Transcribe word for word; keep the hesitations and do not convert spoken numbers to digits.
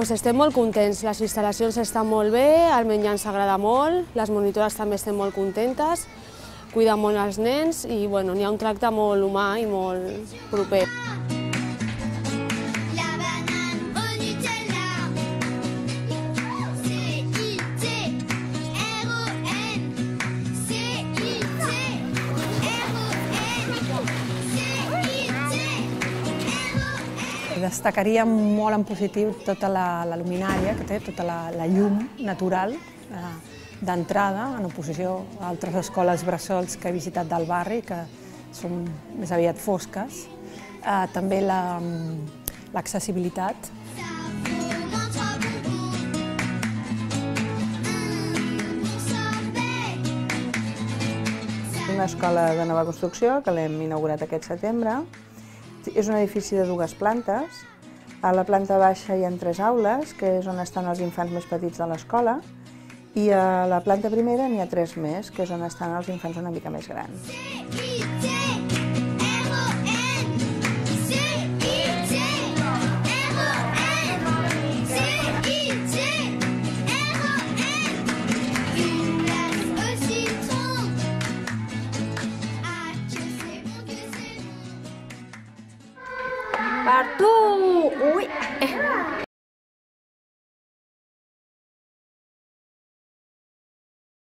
Pues estem molt contents, les instal·lacions estan molt bé, el menjar ens agrada molt, les monitores també estem molt contentes, cuiden molt els nens i bueno, n'hi ha un tracte molt humà i molt proper. Destacaria molt en positiu tota la, la luminària que té, tota la, la llum natural eh, d'entrada, en oposició a altres escoles bressols que he visitat del barri, que són més aviat fosques. Eh, també l'accessibilitat. Una escola de nova construcció que l'hem inaugurat aquest setembre. És un edifici de dues plantes. A la planta baixa hi ha tres aules, que és on estan els infants més petits de l'escola, i a la planta primera n'hi ha tres més, que és on estan els infants una mica més grans.